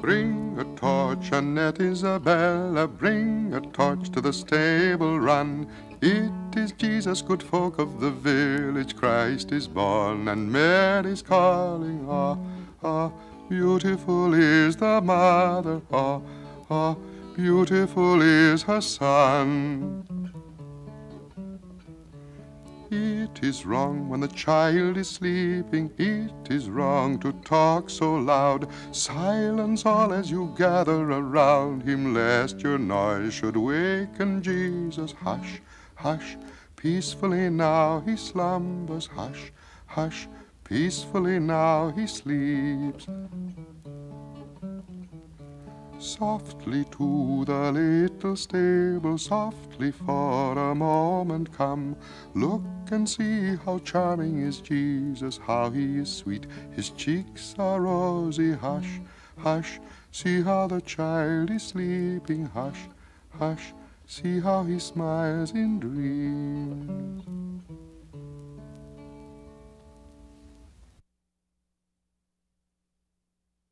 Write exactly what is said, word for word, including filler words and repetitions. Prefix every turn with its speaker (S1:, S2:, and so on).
S1: Bring a torch, Annette Isabella, bring a torch to the stable run. It is Jesus, good folk of the village, Christ is born, and Mary's calling. Ah, ah, beautiful is the mother, ah, ah, beautiful is her son. It is wrong when the child is sleeping, it is wrong to talk so loud. Silence all as you gather around him, lest your noise should waken Jesus. Hush, hush, peacefully now he slumbers. Hush, hush, peacefully now he sleeps. Softly to the little stable, softly for a moment come. Look and see how charming is Jesus, how he is sweet, his cheeks are rosy. Hush, hush, see how the child is sleeping. Hush, hush, see how he smiles in dreams.